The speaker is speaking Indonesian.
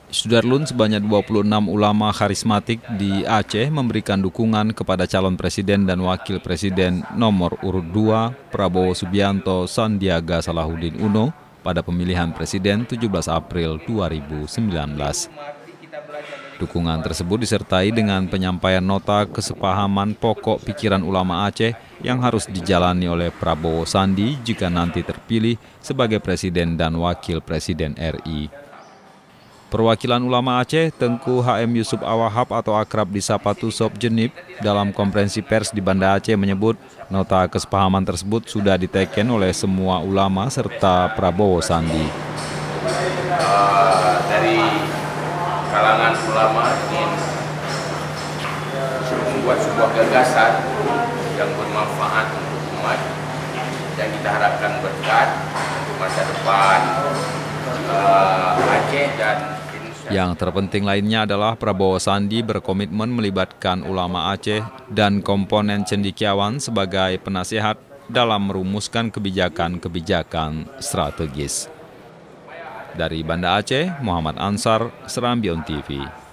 Sudarlun sebanyak 26 ulama karismatik di Aceh memberikan dukungan kepada calon presiden dan wakil presiden nomor urut 2 Prabowo Subianto Sandiaga Salahuddin Uno pada pemilihan presiden 17 April 2019. Dukungan tersebut disertai dengan penyampaian nota kesepahaman pokok pikiran ulama Aceh yang harus dijalani oleh Prabowo Sandi jika nanti terpilih sebagai presiden dan wakil presiden RI. Perwakilan ulama Aceh, Tengku HM Yusuf Awahab atau akrab disapa Tusop Jenib, dalam konferensi pers di Banda Aceh menyebut nota kesepahaman tersebut sudah diteken oleh semua ulama serta Prabowo Sandi. Dari kalangan ulama ingin membuat sebuah gagasan yang bermanfaat untuk umat dan kita harapkan berkat untuk masa depan Aceh dan Indonesia. Yang terpenting lainnya adalah Prabowo Sandi berkomitmen melibatkan ulama Aceh dan komponen cendekiawan sebagai penasihat dalam merumuskan kebijakan-kebijakan strategis. Dari Banda Aceh, Muhammad Ansar, Serambion TV.